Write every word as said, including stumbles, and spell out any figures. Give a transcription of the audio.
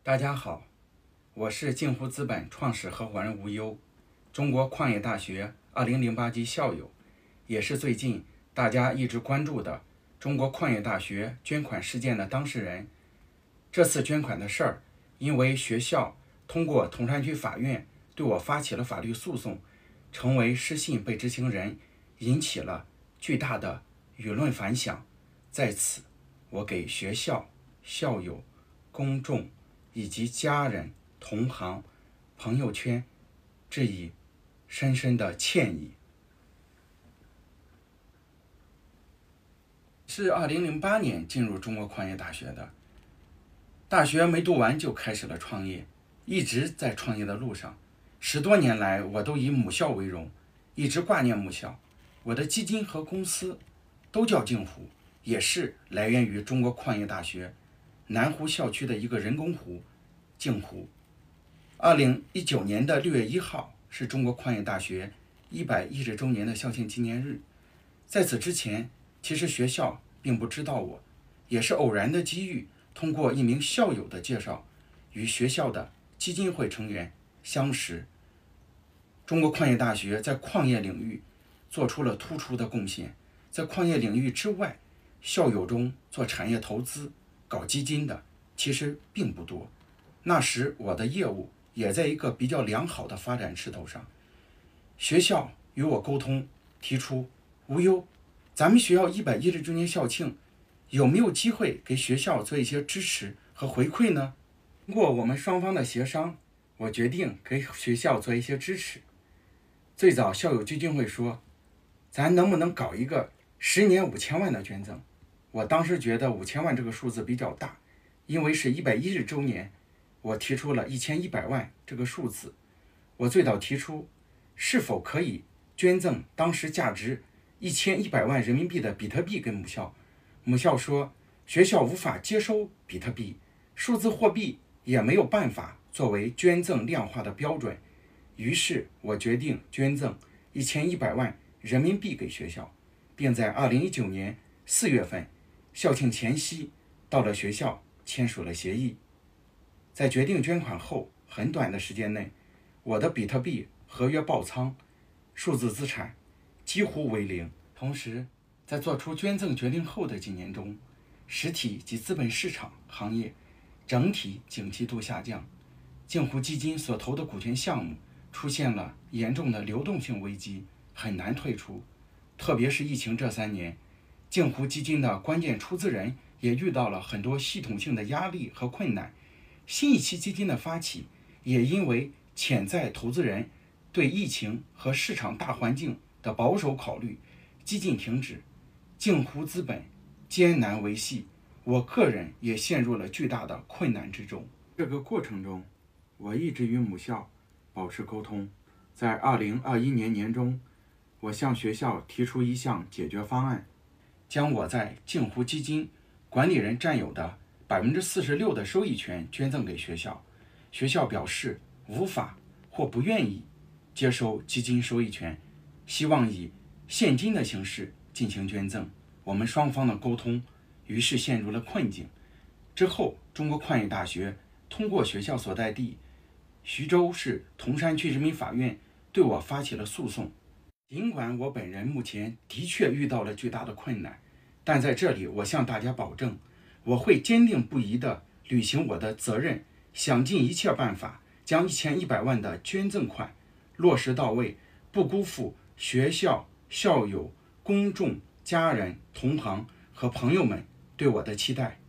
大家好，我是镜湖资本创始合伙人吴优，中国矿业大学二零零八级校友，也是最近大家一直关注的中国矿业大学捐款事件的当事人。这次捐款的事儿，因为学校通过铜山区法院对我发起了法律诉讼，成为失信被执行人，引起了巨大的舆论反响。在此，我给学校、校友、公众以及家人、同行、朋友圈致以深深的歉意。是二零零八年进入中国矿业大学的，大学没读完就开始了创业，一直在创业的路上。十多年来，我都以母校为荣，一直挂念母校。我的基金和公司都叫镜湖，也是来源于中国矿业大学南湖校区的一个人工湖镜湖。二零一九年的六月一号是中国矿业大学一百一十周年的校庆纪念日。在此之前，其实学校并不知道我，也是偶然的机遇，通过一名校友的介绍，与学校的基金会成员相识。中国矿业大学在矿业领域做出了突出的贡献，在矿业领域之外，校友中做产业投资、搞基金的其实并不多。那时我的业务也在一个比较良好的发展势头上。学校与我沟通，提出无忧，咱们学校一百一十周年校庆，有没有机会给学校做一些支持和回馈呢？通过我们双方的协商，我决定给学校做一些支持。最早校友基金会说，咱能不能搞一个十年五千万的捐赠？我当时觉得五千万这个数字比较大，因为是一百一十周年，我提出了一千一百万这个数字。我最早提出是否可以捐赠当时价值一千一百万人民币的比特币给母校。母校说学校无法接收比特币，数字货币也没有办法作为捐赠量化的标准。于是我决定捐赠一千一百万人民币给学校，并在二零一九年四月份校庆前夕到了学校签署了协议。在决定捐款后很短的时间内，我的比特币合约爆仓，数字资产几乎为零。同时，在做出捐赠决定后的几年中，实体及资本市场行业整体景气度下降，镜湖基金所投的股权项目出现了严重的流动性危机，很难退出。特别是疫情这三年，镜湖基金的关键出资人也遇到了很多系统性的压力和困难。新一期基金的发起，也因为潜在投资人对疫情和市场大环境的保守考虑，激进停止。镜湖资本艰难维系，我个人也陷入了巨大的困难之中。这个过程中，我一直与母校保持沟通。在二零二一年年中，我向学校提出一项解决方案，将我在镜湖基金管理人占有的百分之四十六的收益权捐赠给学校。学校表示无法或不愿意接收基金收益权，希望以现金的形式进行捐赠。我们双方的沟通于是陷入了困境。之后，中国矿业大学通过学校所在地徐州市铜山区人民法院对我发起了诉讼。尽管我本人目前的确遇到了巨大的困难，但在这里我向大家保证，我会坚定不移地履行我的责任，想尽一切办法将一千一百万的捐赠款落实到位，不辜负学校、校友、公众、家人、同行和朋友们对我的期待。